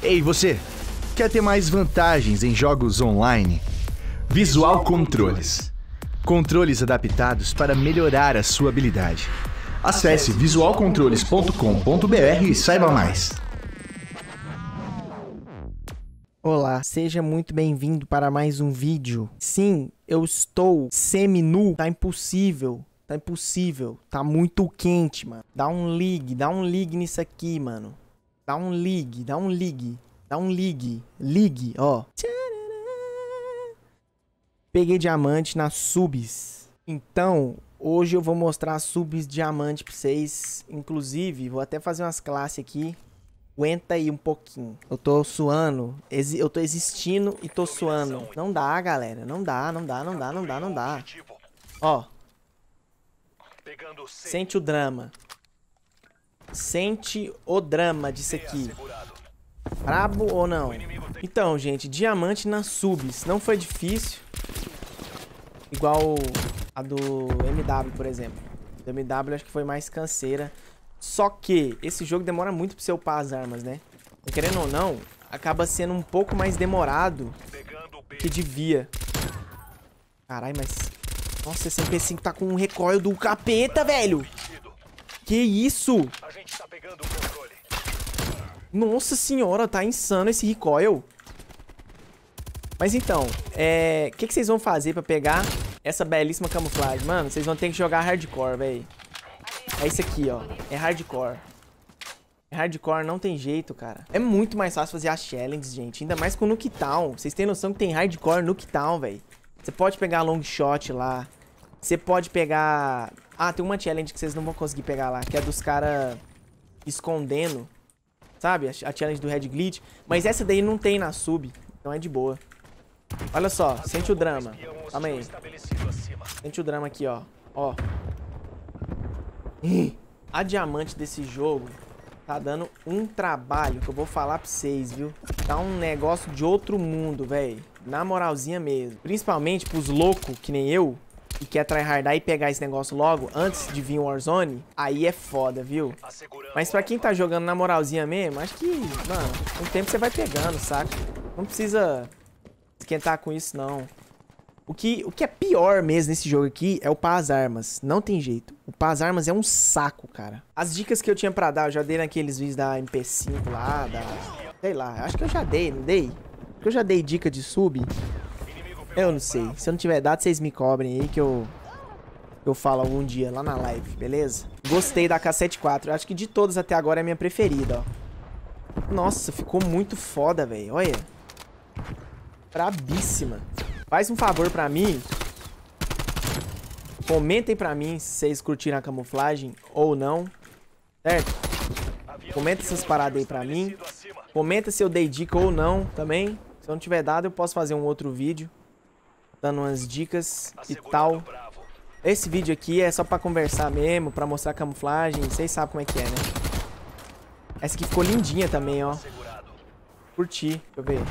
Ei, você! Quer ter mais vantagens em jogos online? Visual Controles. Controles adaptados para melhorar a sua habilidade. Acesse visualcontroles.com.br e saiba mais. Olá, seja muito bem-vindo para mais um vídeo. Sim, eu estou semi-nu. Tá impossível. Tá muito quente, mano. Dá um ligue nisso aqui, mano. Dá um ligue. Ligue, ó. Peguei diamante nas subs. Então, hoje eu vou mostrar subs diamante pra vocês. Inclusive, vou até fazer umas classes aqui. Aguenta aí um pouquinho. Eu tô suando. Eu tô existindo e tô suando. Não dá, galera. Não dá. Ó. Sente o drama. Sente o drama disso aqui. Brabo ou não? Então, gente, diamante nas subs. Não foi difícil. Igual a do MW, por exemplo. Do MW acho que foi mais canseira. Só que esse jogo demora muito pra você upar as armas, né? Querendo ou não, acaba sendo um pouco mais demorado que devia. Caralho, mas... Nossa, esse MP5 tá com um recoil do capeta, velho! Que isso? Nossa senhora, tá insano esse recoil. Mas então, o que vocês vão fazer pra pegar essa belíssima camuflagem? Mano, vocês vão ter que jogar hardcore, velho. É isso aqui, ó. É hardcore. É hardcore, não tem jeito, cara. É muito mais fácil fazer as challenges, gente. Ainda mais com Nuketown. Vocês têm noção que tem hardcore Nuketown, velho. Você pode pegar long shot lá. Você pode pegar... Ah, tem uma challenge que vocês não vão conseguir pegar lá. Que é dos caras escondendo. Sabe? A challenge do Red Glitch. Mas essa daí não tem na sub. Então é de boa. Olha só. Sente o drama. Calma aí. Sente o drama aqui, ó. Ó. A diamante desse jogo tá dando um trabalho que eu vou falar pra vocês, viu? Tá um negócio de outro mundo, velho. Na moralzinha mesmo. Principalmente pros loucos, que nem eu, que quer tryhardar e pegar esse negócio logo antes de vir o Warzone. Aí é foda, viu? Mas pra quem tá jogando na moralzinha mesmo, acho que, mano, com o tempo você vai pegando, saca? Não precisa esquentar com isso, não. O que é pior mesmo nesse jogo aqui é upar as armas. Não tem jeito. Upar as armas é um saco, cara. As dicas que eu tinha pra dar, eu já dei naqueles vídeos da MP5 lá, sei lá, acho que eu já dei, não dei? Porque eu já dei dica de sub. Eu não sei. Se eu não tiver dado, vocês me cobrem aí que eu falo algum dia lá na live, beleza? Gostei da K74. Acho que de todas até agora é a minha preferida, ó. Nossa, ficou muito foda, velho. Olha. Brabíssima. Faz um favor pra mim. Comentem pra mim se vocês curtiram a camuflagem ou não. Certo? Comenta essas paradas aí pra mim. Comenta se eu dei dica ou não também. Se eu não tiver dado, eu posso fazer um outro vídeo dando umas dicas e tal. Esse vídeo aqui é só pra conversar mesmo, pra mostrar a camuflagem. Vocês sabem como é que é, né? Essa aqui ficou lindinha também, ó. Curti. Deixa eu ver.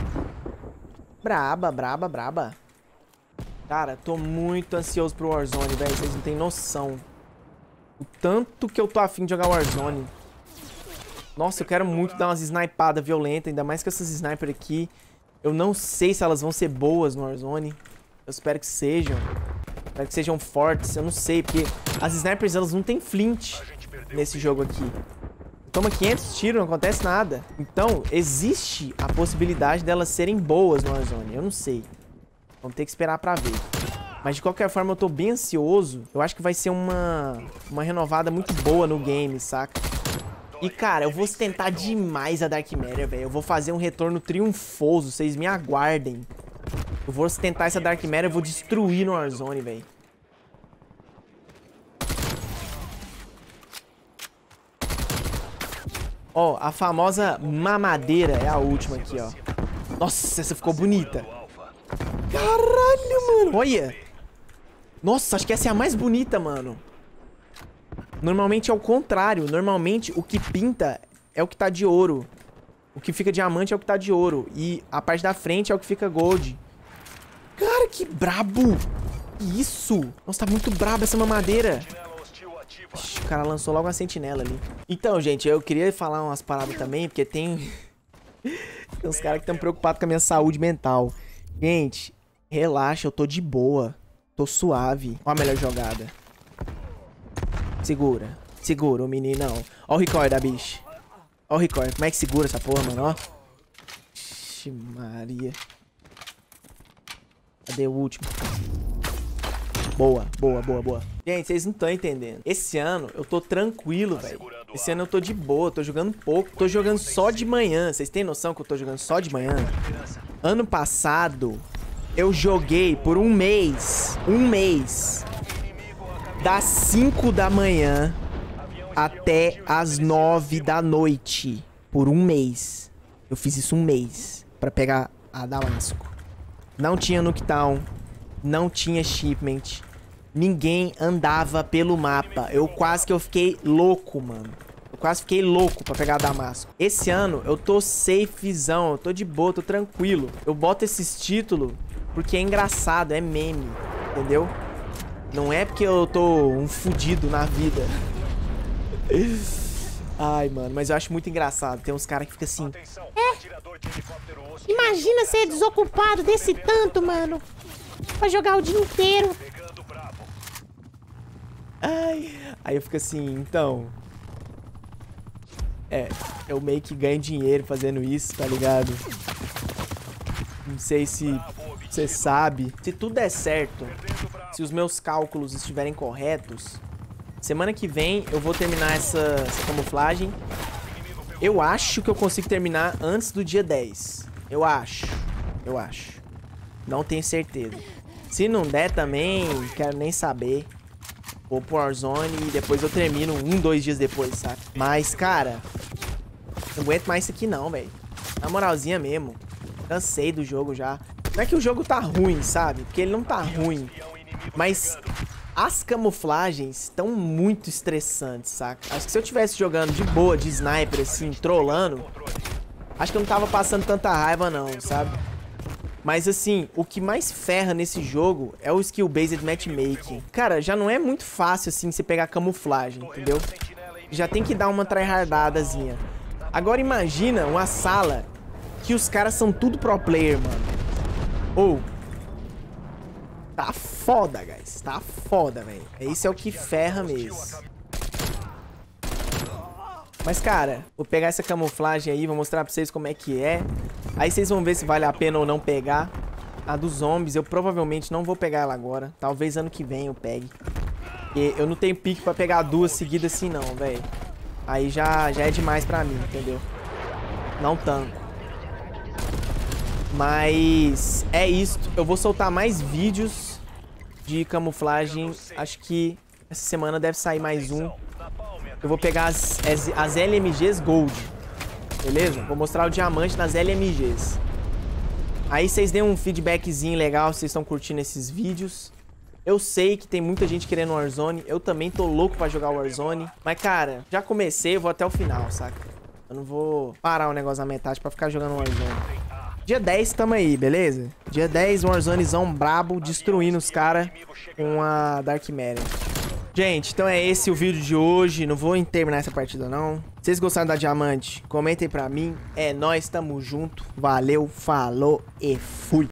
Braba. Cara, tô muito ansioso pro Warzone, velho. Vocês não tem noção. O tanto que eu tô afim de jogar Warzone. Nossa, eu quero muito dar umas snipadas violentas. Ainda mais que essas snipers aqui. Eu não sei se elas vão ser boas no Warzone. Eu espero que sejam. Espero que sejam fortes. Eu não sei, porque as snipers, elas não tem flint nesse jogo aqui. Toma 500 tiros, não acontece nada. Então, existe a possibilidade delas serem boas no Warzone. Eu não sei. Vamos ter que esperar pra ver. Mas de qualquer forma eu tô bem ansioso. Eu acho que vai ser uma renovada muito boa no game, saca? E cara, eu vou tentar demais a Dark Matter, velho. Eu vou fazer um retorno triunfoso, vocês me aguardem. Eu vou tentar essa Dark Matter, eu vou destruir no Warzone, velho. Ó, a famosa mamadeira é a última aqui, ó. Nossa, essa ficou bonita. Caralho, mano. Olha. Nossa, acho que essa é a mais bonita, mano. Normalmente é o contrário. Normalmente o que pinta é o que tá de ouro. O que fica diamante é o que tá de ouro. E a parte da frente é o que fica gold. Cara, que brabo. Que isso? Nossa, tá muito brabo essa mamadeira. Ixi, o cara lançou logo uma sentinela ali. Então, gente, eu queria falar umas paradas também, porque tem... Tem uns caras que estão preocupados com a minha saúde mental. Gente, relaxa, eu tô de boa. Tô suave. Ó a melhor jogada. Segura. Segura o meninão. Ó o recoil da bicha. Ó o recoil. Como é que segura essa porra, mano? Ó. Ixi, Maria. Cadê o último? Boa, boa, boa, boa. Gente, vocês não estão entendendo. Esse ano eu tô tranquilo, velho. Esse ano eu tô de boa, tô jogando pouco. Tô jogando só de manhã. Vocês têm noção que eu tô jogando só de manhã? Ano passado, eu joguei por um mês. Das 5 da manhã até as 9 da noite. Por um mês. Eu fiz isso um mês pra pegar a Damasco. Não tinha Nuketown. Não tinha shipment. Ninguém andava pelo mapa. Eu fiquei louco, mano. Eu quase fiquei louco pra pegar Damasco. Esse ano eu tô safezão. Eu tô de boa, tô tranquilo. Eu boto esses títulos porque é engraçado, é meme. Entendeu? Não é porque eu tô um fudido na vida. Ai, mano, mas eu acho muito engraçado. Tem uns caras que ficam assim... Imagina ser desocupado desse tanto, mano. Pra jogar o dia inteiro. Ai, aí eu fico assim, então... eu meio que ganho dinheiro fazendo isso, tá ligado? Não sei se você sabe. Se tudo der certo, se os meus cálculos estiverem corretos, semana que vem eu vou terminar essa camuflagem. Eu acho que eu consigo terminar antes do dia 10. Eu acho. Não tenho certeza. Se não der também, quero nem saber. Vou pro Warzone e depois eu termino 2 dias depois, saca? Mas, cara, não aguento mais isso aqui não, velho. Na moralzinha mesmo. Cansei do jogo já. Não é que o jogo tá ruim, sabe? Porque ele não tá ruim. Mas as camuflagens estão muito estressantes, saca? Acho que se eu tivesse jogando de boa, de sniper, assim, trollando, acho que eu não tava passando tanta raiva não, sabe? Mas assim, o que mais ferra nesse jogo é o skill-based matchmaking. Cara, já não é muito fácil assim você pegar camuflagem, entendeu? Já tem que dar uma tryhardadazinha. Agora imagina uma sala que os caras são tudo pro player, mano. Ou... tá foda, guys. Tá foda, velho. Isso é o que ferra mesmo. Mas, cara, vou pegar essa camuflagem aí, vou mostrar pra vocês como é que é. Aí vocês vão ver se vale a pena ou não pegar. A dos zombies, eu provavelmente não vou pegar ela agora. Talvez ano que vem eu pegue. Porque eu não tenho pique pra pegar 2 seguidas assim não, velho. Aí já é demais pra mim, entendeu? Não tanco. Mas é isso. Eu vou soltar mais vídeos de camuflagem. Acho que essa semana deve sair mais um. Eu vou pegar as LMGs Gold. Beleza? Vou mostrar o diamante nas LMGs. Aí vocês deem um feedbackzinho legal se vocês estão curtindo esses vídeos. Eu sei que tem muita gente querendo Warzone. Eu também tô louco pra jogar Warzone. Mas, cara, já comecei, eu vou até o final, saca? Eu não vou parar o negócio na metade pra ficar jogando Warzone. Dia 10 tamo aí, beleza? Dia 10, Warzonezão brabo, destruindo os caras com a Dark Matter. Gente, então é esse o vídeo de hoje. Não vou terminar essa partida, não. Se vocês gostaram da diamante, comentem pra mim. É nóis, tamo junto. Valeu, falou e fui.